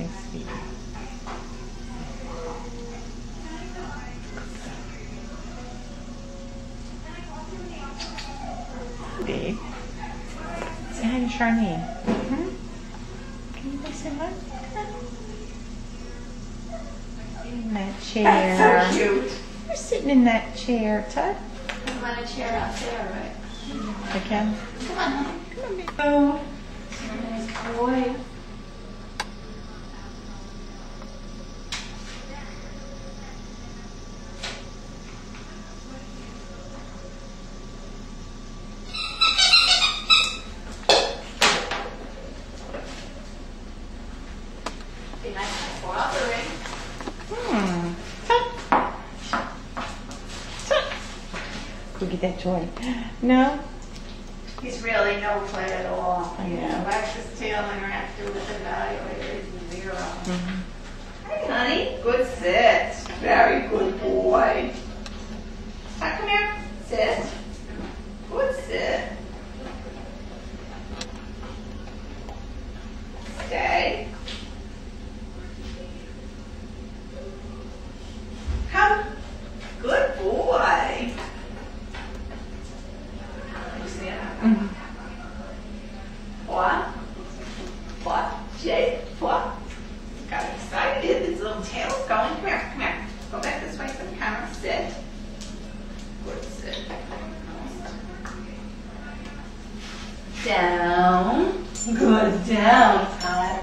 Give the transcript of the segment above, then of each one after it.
Okay, sweet. Babe. Say hi to Charlene. Can you say hi? In that chair. That's so cute. You're sitting in that chair, Tut. I'm on a chair out there, right? I can. Come on, honey. Come on, baby. Oh. Nice boy. Be nice to pour out the ring. Tut. Tut. Go get that toy. No? He's really no play at all. I You know. know, wax his tail interactive with the evaluator is 0. Hey, honey. Good sit. Very good boy. Now, come here. Sit. Good sit. Stay. Come. Good boy. You see it? What? What? Jake? What? Got excited. His little tail's going. Come here. Come here. Go back this way so the camera. Sit. Good sit. Down. Good. Down, Todd.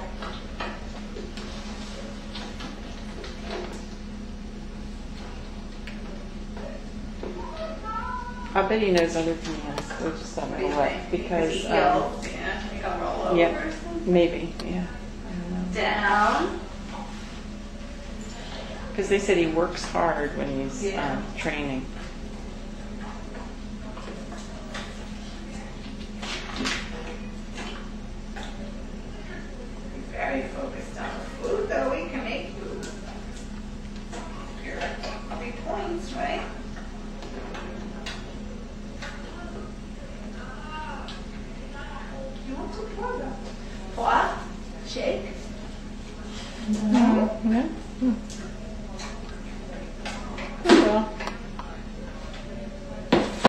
I bet he knows other commands. We'll just have What to do you look think? because. The heels. Yeah. Make a roll over. Yep. Or something. Maybe. Yeah. Down. Because they said he works hard when he's Yeah. training. Very focused on food, though we can make food. Here, 3 points, right? You want to pour them? What? Shake? No.